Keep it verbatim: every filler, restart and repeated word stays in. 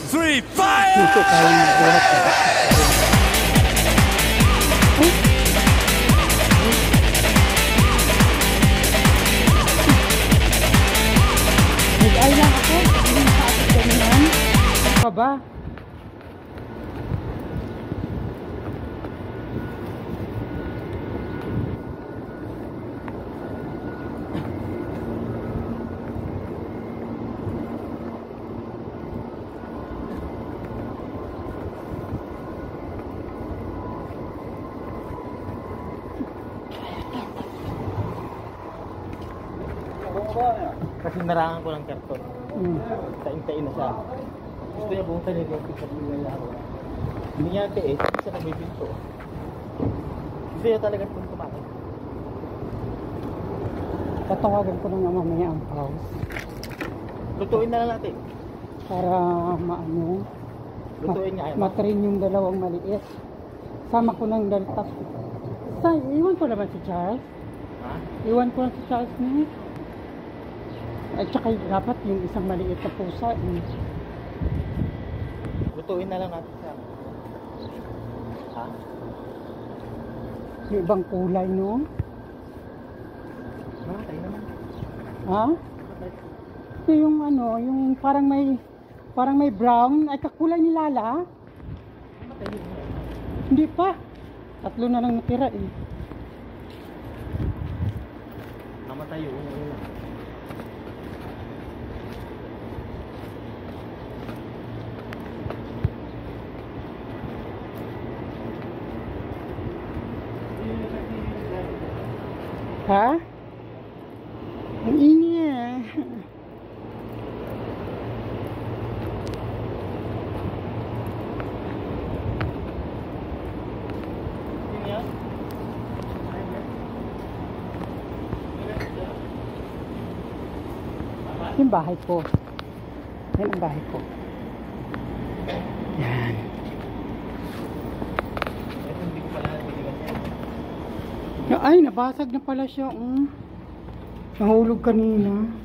three, fire! Dito tayo magbuhat. Nag-ay lang ako. Hindi nakakit ganyan. Pa ba? Kasi narangan ko ng karton. Hmm. Tain-tain na siya. Gusto niya buong tayo yung pizza niya ako. Hindi niya ate eh. Hindi siya nagbibinto. Gusto niya talaga kung kumain. Tatawagan ko na nga mamaya ang house. Lutuin na lang natin. Para maano. Lutuin niya ayaw. Matrin yung dalawang maliit. Sama ko ng daltas. Sa, iwan ko naman si Charles. Ha? Iwan ko lang si Charles niya. At saka dapat yung isang maliit na pusa. Eh. Lutuin na lang natin siya. Ha? Yung ibang kulay, no? Nakatay naman. Ha? Ito yung ano, yung parang may parang may brown. Ay, kakulay ni Lala. Nakatay naman. Hindi pa. Tatlo na lang natira eh. Namatay yung una. Ha? Ang ini eh. Yung bahay ko. Yan ang bahay ko. Yan. Ay, nabasag na pala siya. Mm. Nahulog kanina.